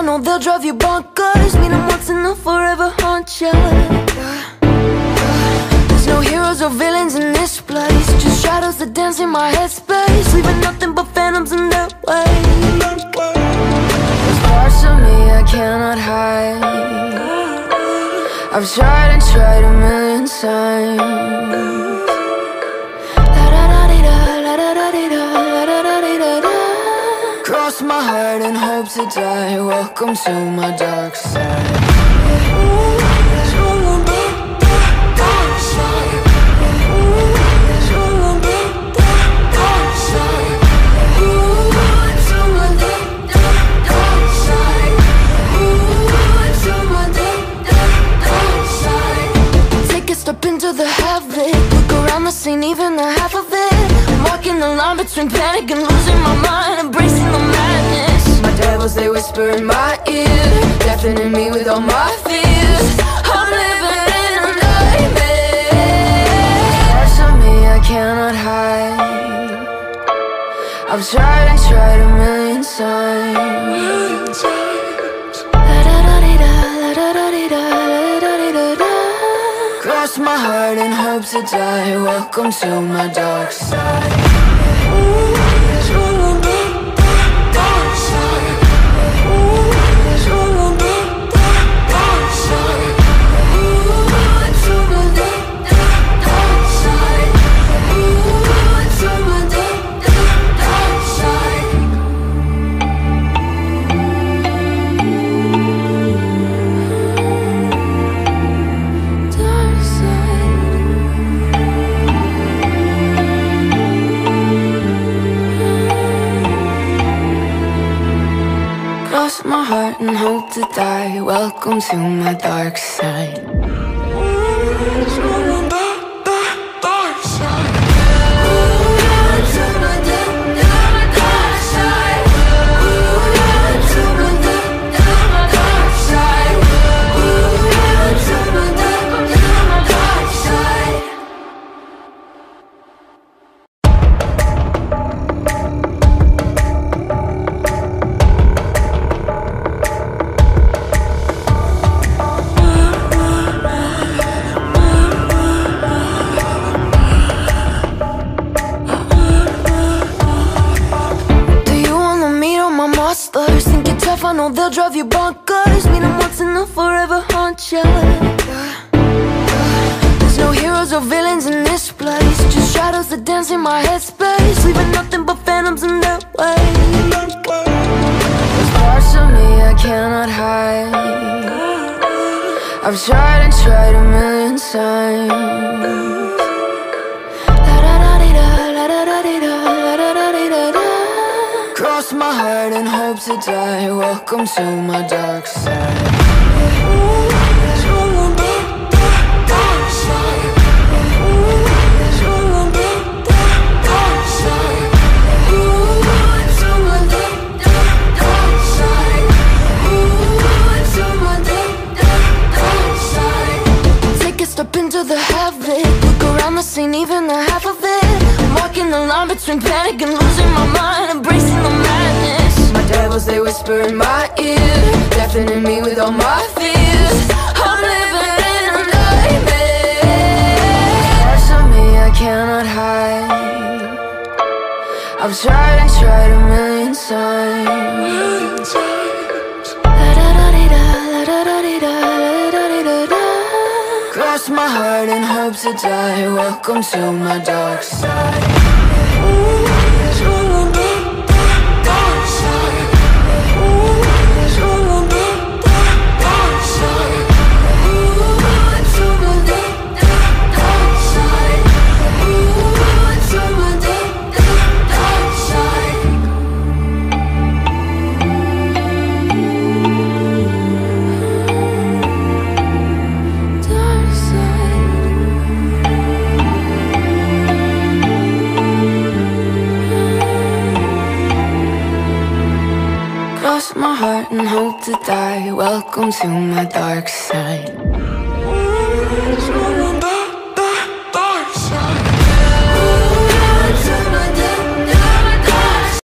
know they'll drive you bonkers. Meet them once and they'll forever haunt you. There's no heroes or villains in this place, just shadows that dance in my headspace, leaving nothing but phantoms in their way. There's parts of me I cannot hide. I've tried and tried a million times. Cross my heart and hope to die. Welcome to my dark side. Take a step into the heaven, look around the scene, even the half of it. I'm walking the line between panic and losing my mind, embracing the madness. My devils, they whisper in my ear, deafening me with all my fears. I'm living in a nightmare. Parts of me I cannot hide. I've tried and tried a million times. Cross my heart and hope to die. Welcome to my dark side. Cross my heart and hope to die. Welcome to my dark side. Think you're tough, I know they'll drive you bonkers. Meet them once and they'll forever haunt you. There's no heroes or villains in this place, just shadows that dance in my headspace, leaving nothing but phantoms in their way. There's parts of me I cannot hide. I've tried and tried a million times. Cross my heart and hope to die. Welcome to my dark side. Take a step into the heaven, look around the scene, even the half of it. I'm walking the line between panic and losing my mind, embracing the madness. My devils, they whisper in my ear, deafening me with all my fears. I'm living in a nightmare. Parts of me I cannot hide. I've tried and tried a million times. Cross my heart and hope to die. Welcome to my dark side. Cross my heart and hope to die. Welcome to my dark side.